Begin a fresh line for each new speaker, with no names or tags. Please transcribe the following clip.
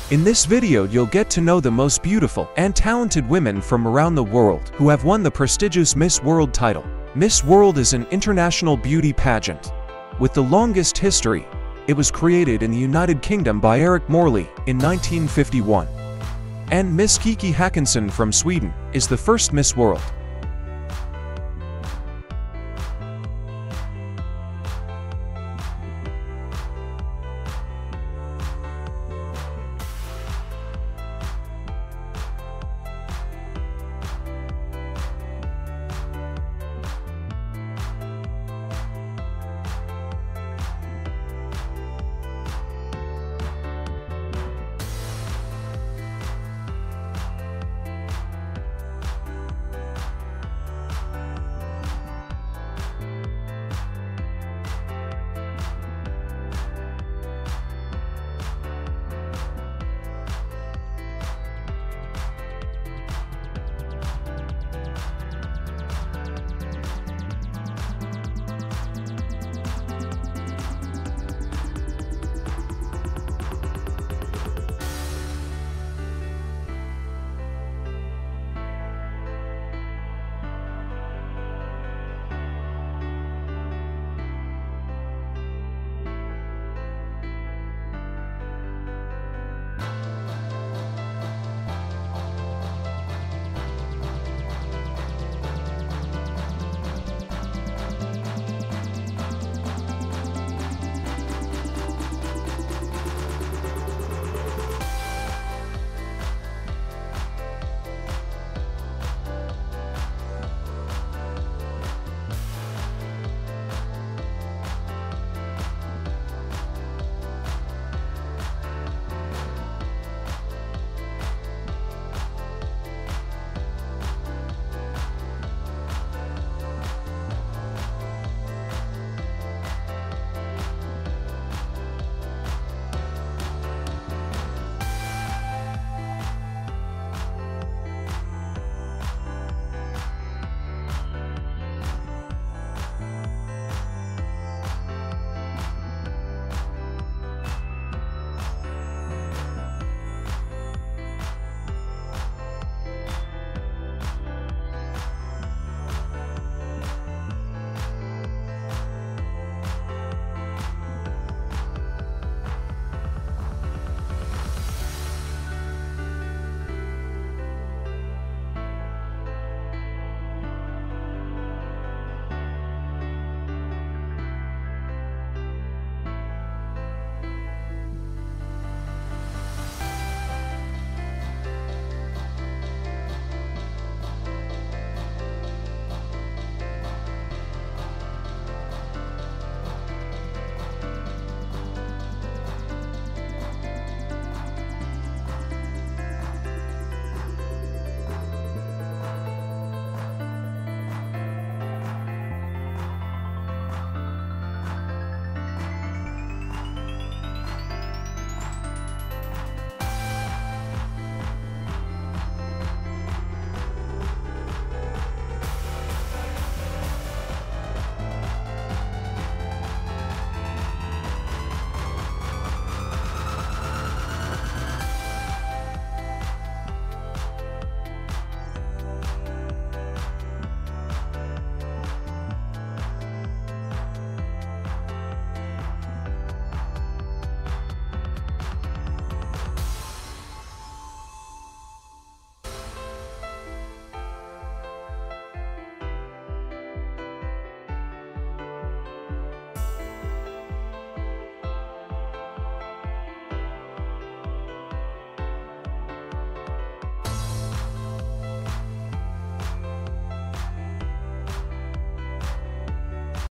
In this video you'll get to know the most beautiful and talented women from around the world who have won the prestigious Miss World title. Miss World is an international beauty pageant with the longest history. It was created in the United Kingdom by Eric Morley in 1951. And Miss Kiki Håkansson from Sweden is the first Miss World.